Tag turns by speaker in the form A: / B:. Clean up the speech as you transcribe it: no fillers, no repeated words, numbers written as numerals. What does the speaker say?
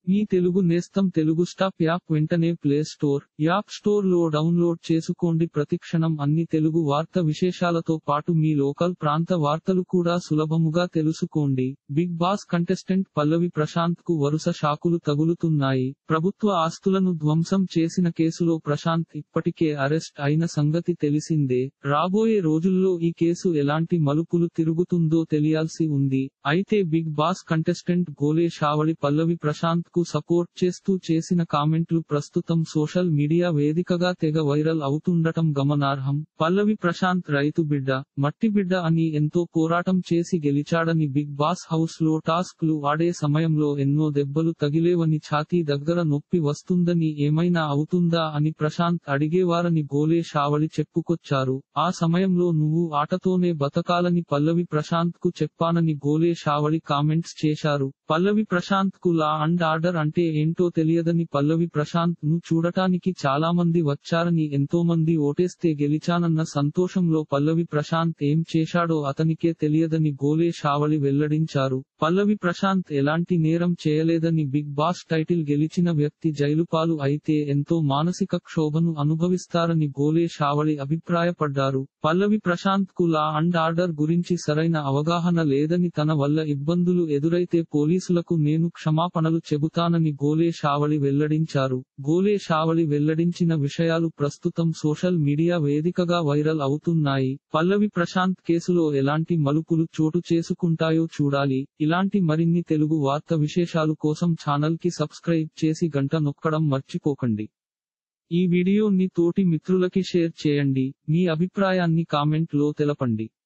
A: మీ తెలుగు నేస్తం Telugu stop app వెంటనే play store, app store లో డౌన్లోడ్ చేసుకోండి. ప్రతిక్షణం అన్ని తెలుగు వార్త విశేషాలతో పాటు మీ లోకల్ ప్రాంత వార్తలు కూడా సులభముగా తెలుసుకోండి. Bigg Boss contestant Pallavi Prashanth కు వరుస షాకులు తగులుతున్నాయి. ప్రభుత్వ ఆస్తులను ధ్వంసం చేసిన కేసులో ప్రశాంత్ ఇప్పటికే అరెస్ట్ అయిన సంగతి తెలిసిందే. రాబోయే రోజుల్లో ఈ కేసు ఎలాంటి మలుపులు తిరుగుతుందో తెలియాల్సి ఉంది. అయితే Bigg Boss contestant Gole Shavali Pallavi Prashanth కు సపోర్ట్ చేస్తూ చేసిన కామెంట్లు ప్రస్తుతం సోషల్ మీడియా వేదికగా తెగ వైరల్ అవుతుండటం గమనార్హం. పల్లవి ప్రశాంత్ రైతు బిడ్డ, మట్టి బిడ్డ అని ఎంతో పోరాటం చేసి గెలిచాడని, బిగ్ బాస్ హౌస్ లో టాస్క్ లు ఆడే సమయంలో ఎన్నో దెబ్బలు తగిలేవని, ఛాతీ దగ్గర నొప్పి వస్తుందని, ఏమైనా అవుతుందా అని ప్రశాంత్ అడిగేవారని గోలే షావళి చెప్పుకొచ్చారు. ఆ సమయంలో నువ్వు ఆటతోనే బతకాలని పల్లవి ప్రశాంత్ కు చెప్పానని గోలే షావళి కామెంట్స్ చేశారు. పల్లవి ప్రశాంత్ కు లా అండ్ ఆర్డర్ అంటే ఏంటో తెలియదని, పల్లవి ప్రశాంత్ ను చూడటానికి చాలామంది వచ్చారని, ఎంతోమంది ఓటేస్తే గెలిచానన్న సంతోషంలో పల్లవి ప్రశాంత్ ఏం చేశాడో అతనికే తెలియదని గోలే షావళి వెల్లడించారు. పల్లవి ప్రశాంత్ ఎలాంటి నేరం చేయలేదని, బిగ్ బాస్ టైటిల్ గెలిచిన వ్యక్తి జైలుపాలు అయితే ఎంతో మానసిక క్షోభను అనుభవిస్తారని గోలే షావళి అభిప్రాయపడ్డారు. పల్లవి ప్రశాంత్ కు లా అండ్ ఆర్డర్ గురించి సరైన అవగాహన లేదని, తన వల్ల ఇబ్బందులు ఎదురైతే పోలీసులకు నేను క్షమాపణలు చెబుతానని గోలే షావళి వెల్లడించారు. గోలే షావళి వెల్లడించిన విషయాలు ప్రస్తుతం సోషల్ మీడియా వేదికగా వైరల్ అవుతున్నాయి. పల్లవి ప్రశాంత్ కేసులో ఎలాంటి మలుపులు చోటు చేసుకుంటాయో చూడాలి. ఇలాంటి మరిన్ని తెలుగు వార్త విశేషాలు కోసం ఛానల్ కి సబ్స్క్రైబ్ చేసి గంట నొక్కడం మర్చిపోకండి. ఈ వీడియోని తోటి మిత్రులకి షేర్ చేయండి. మీ అభిప్రాయాన్ని కామెంట్ లో తెలపండి.